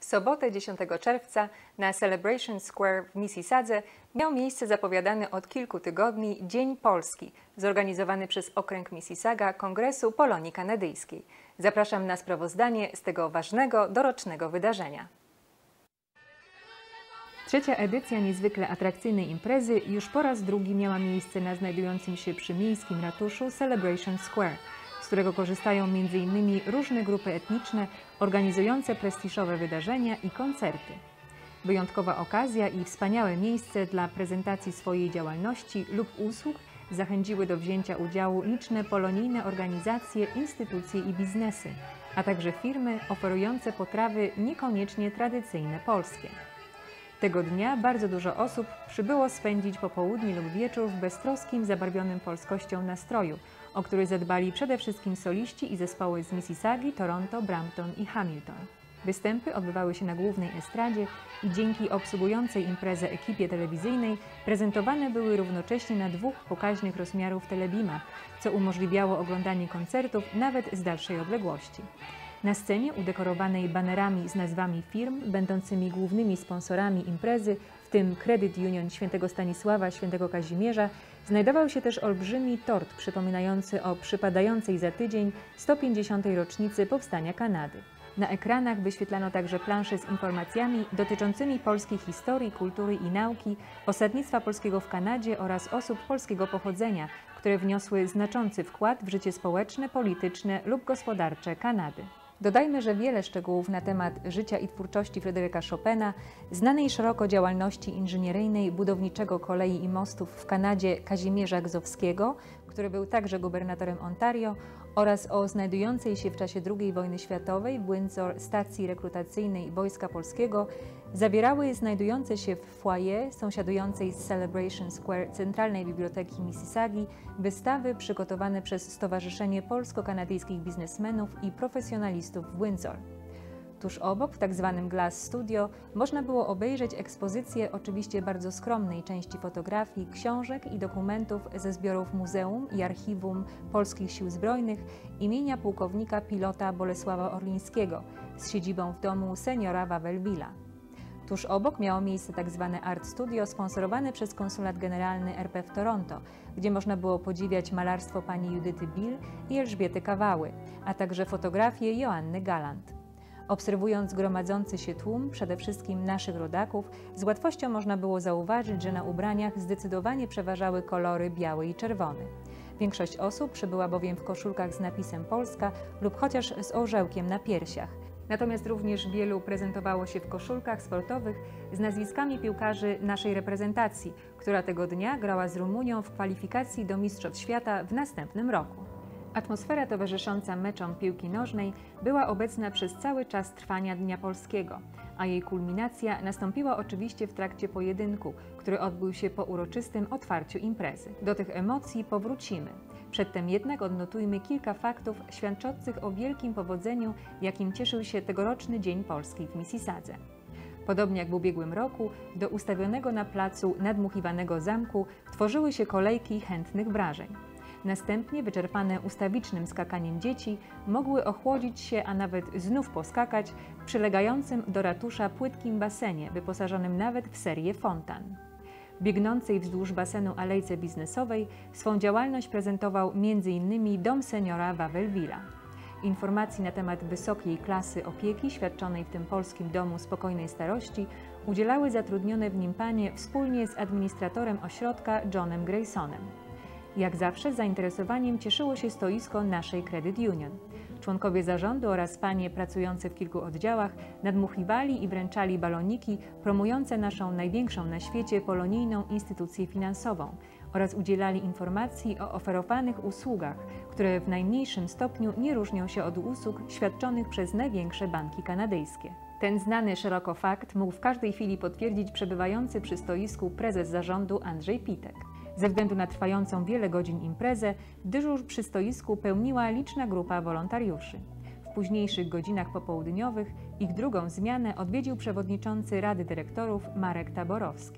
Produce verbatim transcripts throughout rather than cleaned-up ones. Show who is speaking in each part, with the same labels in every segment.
Speaker 1: sobotę dziesiątego czerwca na Celebration Square w Mississadze miał miejsce zapowiadany od kilku tygodni Dzień Polski, zorganizowany przez Okręg Mississauga Kongresu Polonii Kanadyjskiej. Zapraszam na sprawozdanie z tego ważnego, dorocznego wydarzenia. Trzecia edycja niezwykle atrakcyjnej imprezy już po raz drugi miała miejsce na znajdującym się przy miejskim ratuszu Celebration Square, z którego korzystają między innymi różne grupy etniczne organizujące prestiżowe wydarzenia i koncerty. Wyjątkowa okazja i wspaniałe miejsce dla prezentacji swojej działalności lub usług zachęciły do wzięcia udziału liczne polonijne organizacje, instytucje i biznesy, a także firmy oferujące potrawy niekoniecznie tradycyjne polskie. Tego dnia bardzo dużo osób przybyło spędzić popołudnie lub wieczór w beztroskim, zabarwionym polskością nastroju, o który zadbali przede wszystkim soliści i zespoły z Mississaugi, Toronto, Brampton i Hamilton. Występy odbywały się na głównej estradzie i dzięki obsługującej imprezę ekipie telewizyjnej prezentowane były równocześnie na dwóch pokaźnych rozmiarów telebimach, co umożliwiało oglądanie koncertów nawet z dalszej odległości. Na scenie udekorowanej banerami z nazwami firm będącymi głównymi sponsorami imprezy, w tym Credit Union Świętego Stanisława, Świętego Kazimierza, znajdował się też olbrzymi tort przypominający o przypadającej za tydzień sto pięćdziesiątej rocznicy powstania Kanady. Na ekranach wyświetlano także plansze z informacjami dotyczącymi polskiej historii, kultury i nauki, osadnictwa polskiego w Kanadzie oraz osób polskiego pochodzenia, które wniosły znaczący wkład w życie społeczne, polityczne lub gospodarcze Kanady. Dodajmy, że wiele szczegółów na temat życia i twórczości Fryderyka Chopina, znanej szeroko działalności inżynieryjnej, budowniczego kolei i mostów w Kanadzie Kazimierza Gzowskiego, który był także gubernatorem Ontario, oraz o znajdującej się w czasie drugiej wojny światowej w Windsor stacji rekrutacyjnej Wojska Polskiego, zawierały znajdujące się w foyer sąsiadującej z Celebration Square Centralnej Biblioteki Mississaugi wystawy przygotowane przez Stowarzyszenie Polsko-Kanadyjskich Biznesmenów i Profesjonalistów w Windsor. Tuż obok, w tzw. Glass Studio, można było obejrzeć ekspozycję oczywiście bardzo skromnej części fotografii, książek i dokumentów ze zbiorów Muzeum i Archiwum Polskich Sił Zbrojnych imienia pułkownika pilota Bolesława Orlińskiego z siedzibą w domu seniora Wawelwila. Tuż obok miało miejsce tzw. Art Studio sponsorowane przez Konsulat Generalny R P w Toronto, gdzie można było podziwiać malarstwo pani Judyty Bill i Elżbiety Kawały, a także fotografie Joanny Galant. Obserwując gromadzący się tłum, przede wszystkim naszych rodaków, z łatwością można było zauważyć, że na ubraniach zdecydowanie przeważały kolory biały i czerwony. Większość osób przybyła bowiem w koszulkach z napisem Polska lub chociaż z orzełkiem na piersiach. Natomiast również wielu prezentowało się w koszulkach sportowych z nazwiskami piłkarzy naszej reprezentacji, która tego dnia grała z Rumunią w kwalifikacji do Mistrzostw Świata w następnym roku. Atmosfera towarzysząca meczom piłki nożnej była obecna przez cały czas trwania Dnia Polskiego, a jej kulminacja nastąpiła oczywiście w trakcie pojedynku, który odbył się po uroczystym otwarciu imprezy. Do tych emocji powrócimy. Przedtem jednak odnotujmy kilka faktów świadczących o wielkim powodzeniu, jakim cieszył się tegoroczny Dzień Polski w Mississadze. Podobnie jak w ubiegłym roku, do ustawionego na placu nadmuchiwanego zamku tworzyły się kolejki chętnych wrażeń. Następnie, wyczerpane ustawicznym skakaniem dzieci, mogły ochłodzić się, a nawet znów poskakać w przylegającym do ratusza płytkim basenie, wyposażonym nawet w serię fontan. W biegnącej wzdłuż basenu alejce biznesowej swą działalność prezentował między innymi dom seniora Wawelwila. Informacji na temat wysokiej klasy opieki świadczonej w tym polskim domu spokojnej starości udzielały zatrudnione w nim panie wspólnie z administratorem ośrodka Johnem Graysonem. Jak zawsze zainteresowaniem cieszyło się stoisko naszej Credit Union. Członkowie zarządu oraz panie pracujące w kilku oddziałach nadmuchiwali i wręczali baloniki promujące naszą największą na świecie polonijną instytucję finansową oraz udzielali informacji o oferowanych usługach, które w najmniejszym stopniu nie różnią się od usług świadczonych przez największe banki kanadyjskie. Ten znany szeroko fakt mógł w każdej chwili potwierdzić przebywający przy stoisku prezes zarządu Andrzej Pitek. Ze względu na trwającą wiele godzin imprezę, dyżur przy stoisku pełniła liczna grupa wolontariuszy. W późniejszych godzinach popołudniowych ich drugą zmianę odwiedził przewodniczący Rady Dyrektorów Marek Taborowski.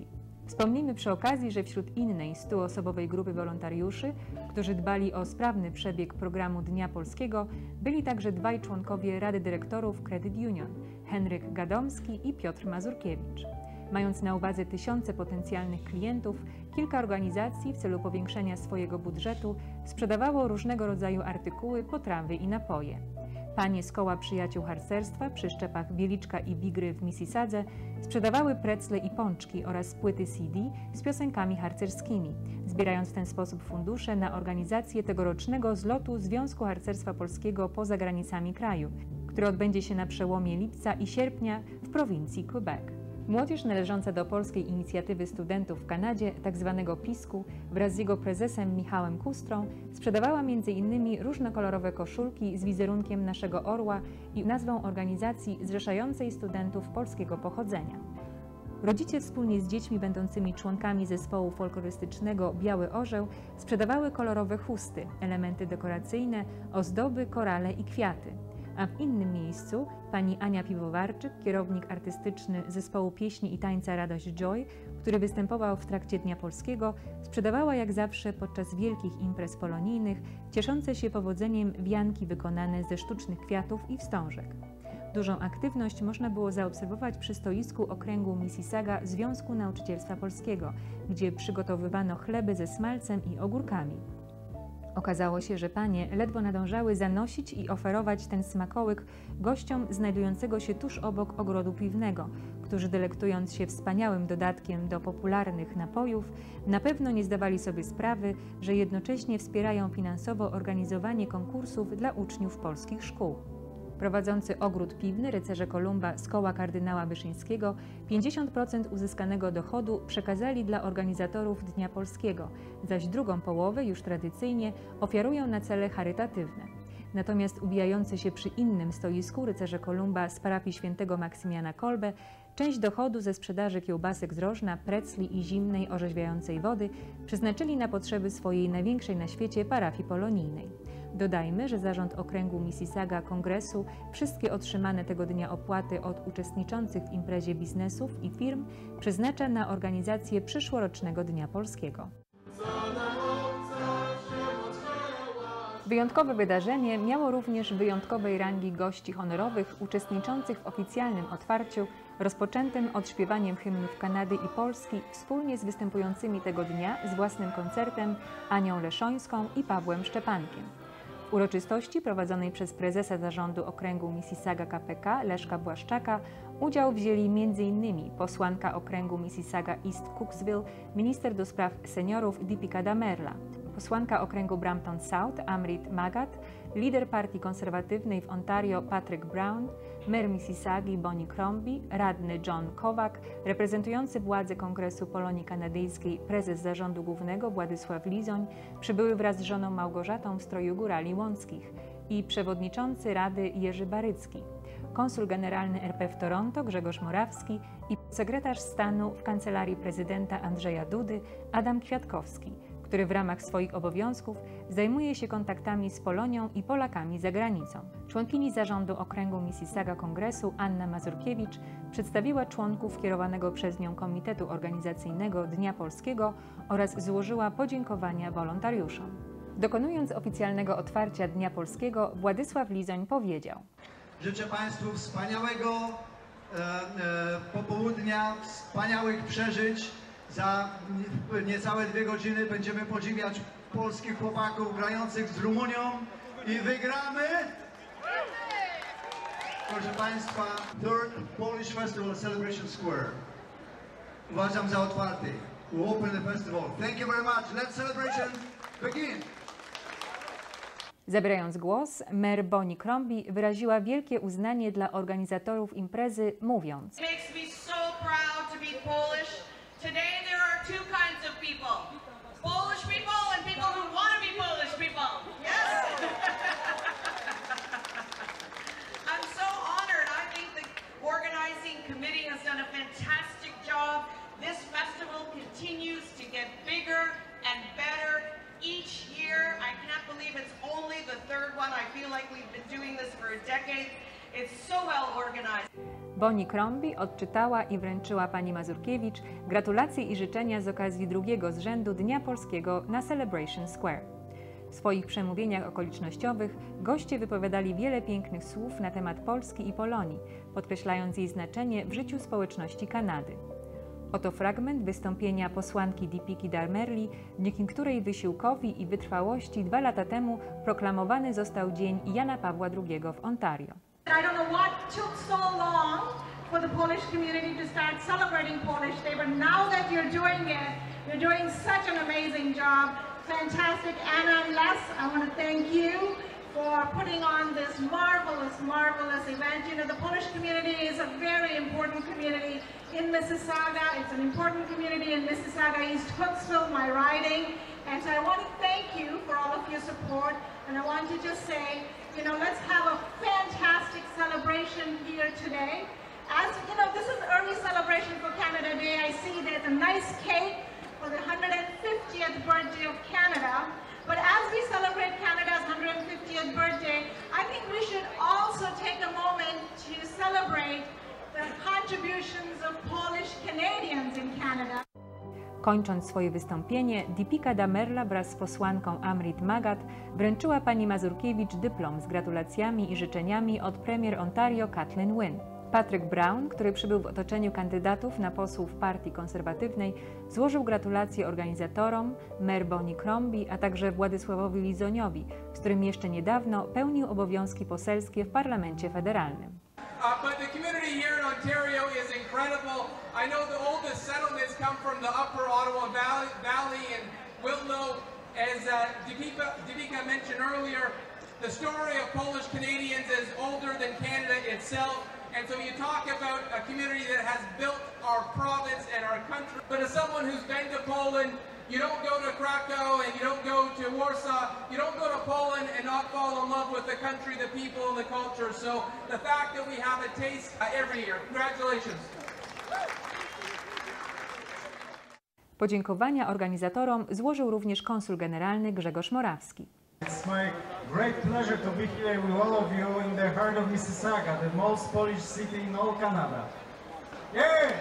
Speaker 1: Wspomnijmy przy okazji, że wśród innej stuosobowej grupy wolontariuszy, którzy dbali o sprawny przebieg programu Dnia Polskiego, byli także dwaj członkowie Rady Dyrektorów Credit Union, Henryk Gadomski i Piotr Mazurkiewicz. Mając na uwadze tysiące potencjalnych klientów, kilka organizacji w celu powiększenia swojego budżetu sprzedawało różnego rodzaju artykuły, potrawy i napoje. Panie z koła przyjaciół harcerstwa przy szczepach Wieliczka i Bigry w Mississadze sprzedawały precle i pączki oraz płyty C D z piosenkami harcerskimi, zbierając w ten sposób fundusze na organizację tegorocznego zlotu Związku Harcerstwa Polskiego poza granicami kraju, który odbędzie się na przełomie lipca i sierpnia w prowincji Quebec. Młodzież należąca do Polskiej Inicjatywy Studentów w Kanadzie, tzw. pisku, wraz z jego prezesem Michałem Kustrą, sprzedawała między innymi różnokolorowe koszulki z wizerunkiem naszego orła i nazwą organizacji zrzeszającej studentów polskiego pochodzenia. Rodzice wspólnie z dziećmi będącymi członkami zespołu folklorystycznego Biały Orzeł sprzedawały kolorowe chusty, elementy dekoracyjne, ozdoby, korale i kwiaty. A w innym miejscu pani Ania Piwowarczyk, kierownik artystyczny zespołu pieśni i tańca Radość Joy, który występował w trakcie Dnia Polskiego, sprzedawała jak zawsze podczas wielkich imprez polonijnych cieszące się powodzeniem wianki wykonane ze sztucznych kwiatów i wstążek. Dużą aktywność można było zaobserwować przy stoisku okręgu Mississauga Związku Nauczycielstwa Polskiego, gdzie przygotowywano chleby ze smalcem i ogórkami. Okazało się, że panie ledwo nadążały zanosić i oferować ten smakołyk gościom znajdującego się tuż obok ogrodu piwnego, którzy delektując się wspaniałym dodatkiem do popularnych napojów, na pewno nie zdawali sobie sprawy, że jednocześnie wspierają finansowo organizowanie konkursów dla uczniów polskich szkół. Prowadzący ogród piwny rycerze Kolumba z koła kardynała Wyszyńskiego pięćdziesiąt procent uzyskanego dochodu przekazali dla organizatorów Dnia Polskiego, zaś drugą połowę już tradycyjnie ofiarują na cele charytatywne. Natomiast ubijający się przy innym stoisku rycerze Kolumba z parafii świętego Maksymiana Kolbe część dochodu ze sprzedaży kiełbasek z rożna, precli i zimnej, orzeźwiającej wody przeznaczyli na potrzeby swojej największej na świecie parafii polonijnej. Dodajmy, że zarząd okręgu Mississauga Kongresu wszystkie otrzymane tego dnia opłaty od uczestniczących w imprezie biznesów i firm przeznacza na organizację przyszłorocznego Dnia Polskiego. Wyjątkowe wydarzenie miało również wyjątkowej rangi gości honorowych uczestniczących w oficjalnym otwarciu, rozpoczętym odśpiewaniem hymnów Kanady i Polski wspólnie z występującymi tego dnia z własnym koncertem Anią Leszońską i Pawłem Szczepankiem. W uroczystości prowadzonej przez prezesa zarządu okręgu Mississauga K P K Leszka Błaszczaka udział wzięli między innymi posłanka okręgu Mississauga East Cooksville, minister do spraw seniorów Deepika Damerla, posłanka okręgu Brampton South Amrit Magat, lider partii konserwatywnej w Ontario Patrick Brown, mer Mississaugi Bonnie Crombie, radny John Kowak, reprezentujący władze Kongresu Polonii Kanadyjskiej prezes zarządu głównego Władysław Lizoń przybyły wraz z żoną Małgorzatą w stroju górali łąckich i przewodniczący Rady Jerzy Barycki, konsul generalny R P w Toronto Grzegorz Morawski i sekretarz stanu w Kancelarii Prezydenta Andrzeja Dudy Adam Kwiatkowski, który w ramach swoich obowiązków zajmuje się kontaktami z Polonią i Polakami za granicą. Członkini zarządu okręgu Mississauga Kongresu Anna Mazurkiewicz przedstawiła członków kierowanego przez nią Komitetu Organizacyjnego Dnia Polskiego oraz złożyła podziękowania wolontariuszom. Dokonując oficjalnego otwarcia Dnia Polskiego, Władysław Lizoń powiedział:
Speaker 2: Życzę Państwu wspaniałego e, e, popołudnia, wspaniałych przeżyć. Za niecałe dwie godziny będziemy podziwiać polskich chłopaków grających z Rumunią i wygramy! Proszę Państwa, Third Polish Festival Celebration Square. Uważam za otwarty. We open the festival. Thank you very much. Let's celebration begin!
Speaker 1: Zabierając głos, mer Bonnie Crombie wyraziła wielkie uznanie dla organizatorów imprezy, mówiąc:
Speaker 3: Makes me so proud to be Polish. Today there are two kinds of people. Polish people and people who want to be Polish people. Yes? I'm so honored. I think the organizing committee has done a fantastic job. This festival continues to get bigger and better each year. I cannot believe it's only the third one. I feel like we've been doing this for a decade. It's so well organized.
Speaker 1: Bonnie Crombie odczytała i wręczyła pani Mazurkiewicz gratulacje i życzenia z okazji drugiego z rzędu Dnia Polskiego na Celebration Square. W swoich przemówieniach okolicznościowych goście wypowiadali wiele pięknych słów na temat Polski i Polonii, podkreślając jej znaczenie w życiu społeczności Kanady. Oto fragment wystąpienia posłanki Dipiki Damerli, dzięki której wysiłkowi i wytrwałości dwa lata temu proklamowany został Dzień Jana Pawła drugiego w Ontario.
Speaker 4: I don't know what took so long for the Polish community to start celebrating Polish Day, but now that you're doing it, you're doing such an amazing job. Fantastic. Anna and Les, I want to thank you for putting on this marvelous, marvelous event. You know, the Polish community is a very important community in Mississauga. It's an important community in Mississauga, East Hooksville, my riding. And so I want to thank you for all of your support. And I want to just say, you know, let's have a fantastic celebration here today. As you know, this is early celebration for Canada Day. I see there's a nice cake for the one hundred fiftieth birthday of Canada. But as we celebrate Canada's one hundred fiftieth birthday, I think we should also take a moment to celebrate the contributions of Polish Canadians in Canada.
Speaker 1: Kończąc swoje wystąpienie, Dipika Damerla wraz z posłanką Amrit Magat wręczyła pani Mazurkiewicz dyplom z gratulacjami i życzeniami od premier Ontario Kathleen Wynne. Patrick Brown, który przybył w otoczeniu kandydatów na posłów Partii Konserwatywnej, złożył gratulacje organizatorom, mer Bonnie Crombie, a także Władysławowi Lizoniowi, z którym jeszcze niedawno pełnił obowiązki poselskie w Parlamencie Federalnym.
Speaker 5: Uh, but the community here in Ontario is incredible. I know the oldest settlements come from the upper Ottawa Valley, Valley and we'll know, as uh, Dipika, Dipika mentioned earlier, the story of Polish Canadians is older than Canada itself. And so you talk about a community that has built our province and our country. But as someone who's been to Poland, you don't go to Krakow and you don't go to Warsaw, you don't go to Poland and not fall in love with the country, the people, and the culture. So the fact that we have a taste uh, every year. Congratulations.
Speaker 1: Podziękowania organizatorom złożył również konsul generalny Grzegorz Morawski.
Speaker 6: It's my great pleasure to be here with all of you in the heart of Mississauga, the most Polish city in all Canada. Yeah!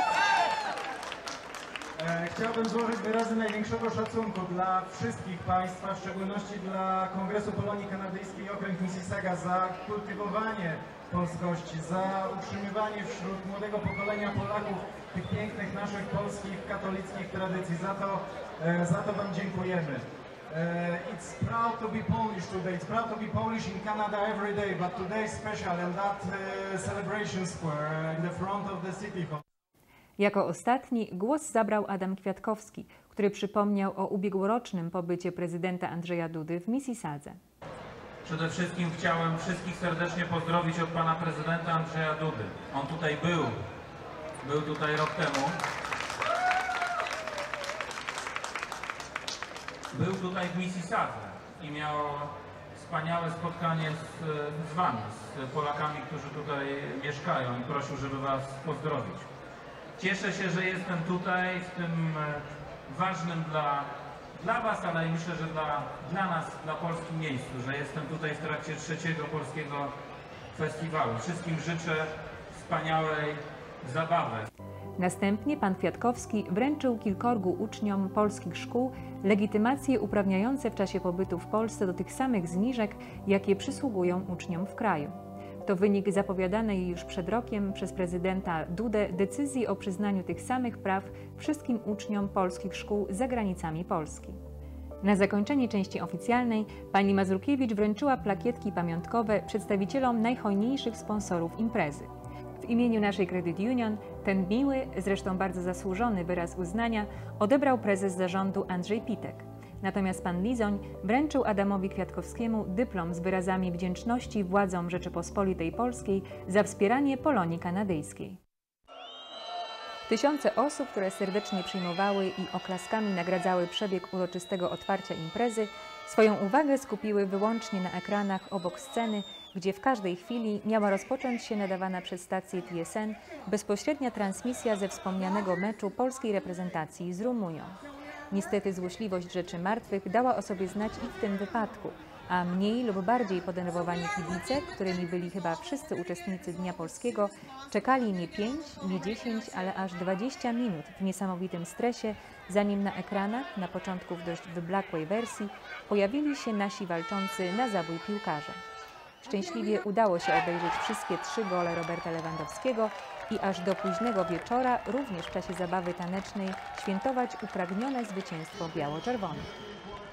Speaker 6: E, chciałbym złożyć wyrazy największego szacunku dla wszystkich Państwa, w szczególności dla Kongresu Polonii Kanadyjskiej Okręg Mississauga za kultywowanie polskości, za utrzymywanie wśród młodego pokolenia Polaków tych pięknych naszych polskich, katolickich tradycji. Za to, e, za to Wam dziękujemy. Uh, it's proud to be Polish today. It's proud to be Polish in Canada every day, but today is special and that uh, celebration square uh, in the front of the city hall.
Speaker 1: Jako ostatni głos zabrał Adam Kwiatkowski, który przypomniał o ubiegłorocznym pobycie prezydenta Andrzeja Dudy w Mississadze.
Speaker 7: Przede wszystkim chciałem wszystkich serdecznie pozdrowić od pana prezydenta Andrzeja Dudy. On tutaj był, był tutaj rok temu. Był tutaj w Mississadze i miał wspaniałe spotkanie z, z Wami, z Polakami, którzy tutaj mieszkają i prosił, żeby Was pozdrowić. Cieszę się, że jestem tutaj w tym ważnym dla, dla Was, ale myślę, że dla, dla nas, dla polskim miejscu, że jestem tutaj w trakcie trzeciego polskiego festiwalu. Wszystkim życzę wspaniałej zabawy.
Speaker 1: Następnie pan Kwiatkowski wręczył kilkorgu uczniom polskich szkół legitymacje uprawniające w czasie pobytu w Polsce do tych samych zniżek, jakie przysługują uczniom w kraju. To wynik zapowiadanej już przed rokiem przez prezydenta Dudę decyzji o przyznaniu tych samych praw wszystkim uczniom polskich szkół za granicami Polski. Na zakończenie części oficjalnej pani Mazurkiewicz wręczyła plakietki pamiątkowe przedstawicielom najhojniejszych sponsorów imprezy. W imieniu naszej Credit Union ten miły, zresztą bardzo zasłużony wyraz uznania odebrał prezes zarządu Andrzej Pitek. Natomiast pan Lizoń wręczył Adamowi Kwiatkowskiemu dyplom z wyrazami wdzięczności władzom Rzeczypospolitej Polskiej za wspieranie Polonii Kanadyjskiej. Tysiące osób, które serdecznie przyjmowały i oklaskami nagradzały przebieg uroczystego otwarcia imprezy, swoją uwagę skupiły wyłącznie na ekranach obok sceny, gdzie w każdej chwili miała rozpocząć się nadawana przez stację T S N bezpośrednia transmisja ze wspomnianego meczu polskiej reprezentacji z Rumunią. Niestety złośliwość rzeczy martwych dała o sobie znać i w tym wypadku, a mniej lub bardziej podenerwowani kibice, którymi byli chyba wszyscy uczestnicy Dnia Polskiego, czekali nie pięć, nie dziesięć, ale aż dwadzieścia minut w niesamowitym stresie, zanim na ekranach, na początku w dość wyblakłej wersji, pojawili się nasi walczący na zabój piłkarze. Szczęśliwie udało się obejrzeć wszystkie trzy gole Roberta Lewandowskiego i aż do późnego wieczora, również w czasie zabawy tanecznej, świętować upragnione zwycięstwo biało-czerwonych.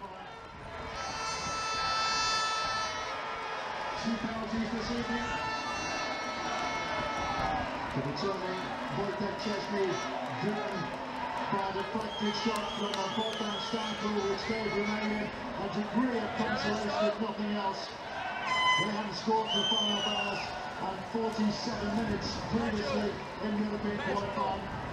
Speaker 8: Two penalties this evening. The returning Wojtek Szczesny, driven by a deflected shot from a Bogdan Stanko, which gave Romania a degree of consolation if nothing else. They hadn't scored for five hours and forty-seven minutes previously in European qualifying.